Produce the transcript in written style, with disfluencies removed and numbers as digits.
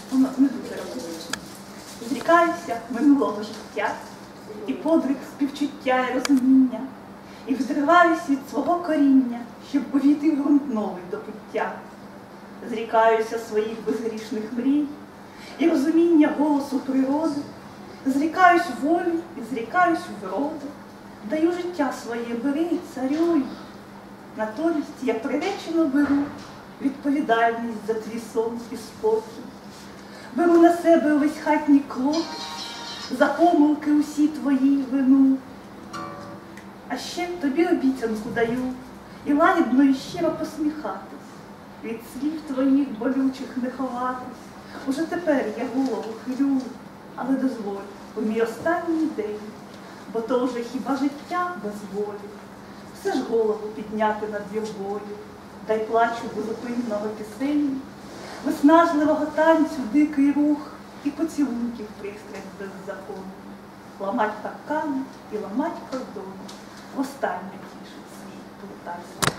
воно не дуже романтичне. Зрікаюся минулого життя, і подвиг співчуття і розуміння, і відриваюсь від свого коріння, щоб увійти в ґрунт новий до буття. Зрікаюся своїх безгрішних мрій і розуміння голосу природи, зрікаюсь волі і зрікаюсь вроди, даю життя своє, бери і царюй. Натомість я приречено беру відповідальність за твій сон і спокій. Беру на себе увесь хатній клопіт, за помилки усі твої вину. А ще тобі обіцянку даю і лагідно і щиро посміхатись, від слів твоїх болючих не ховатись. Уже тепер я голову хилю, але дозволь у мій останній день, бо то вже хіба життя без волі. Все ж голову підняти над вірбою, дай плачу безупинного пісень, виснажливого танцю дикий рух і поцілунків пристрасть без закону. Ламать паркани і ламать кордони, востаннє тішить свій плутарський.